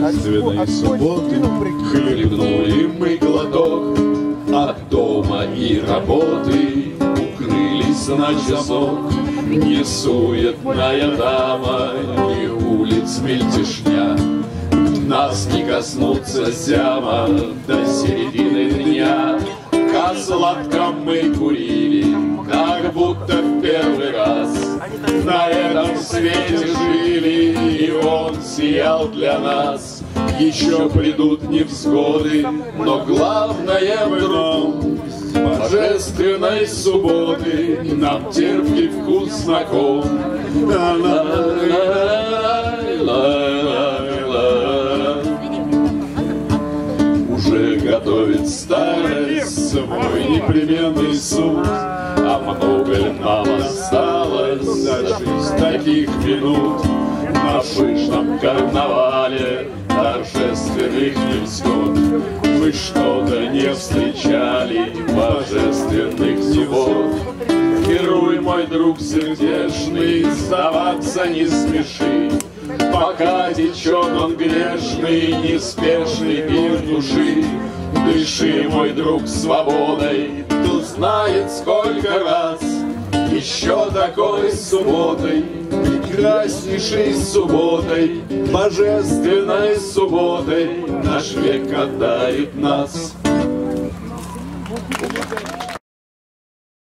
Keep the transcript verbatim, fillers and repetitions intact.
божественной субботы хлебнули мы глоток от дома и работы, укрылись на часок. Не суетная дама, ни улиц мельтешня, нас не коснутся зяма до середины дня. Козлатком мы курили, как будто в первый раз на этом свете жили, и он сиял для нас. Еще придут невзгоды, но главное вдруг божественной субботы нам терпкий вкус знаком. Уже готовит старость свой непременный суд, а много ли нам осталось дожить таких минут на пышном карнавале торжественных невзгод. Мы что-то не встречали божественных суббот. Герой мой друг сердечный, сдаваться не спеши, пока течет он грешный, неспешный пир души. Дыши, мой друг, свободой, кто знает сколько раз еще такой субботой, прекраснейшей субботой, божественной субботой наш век одарит нас.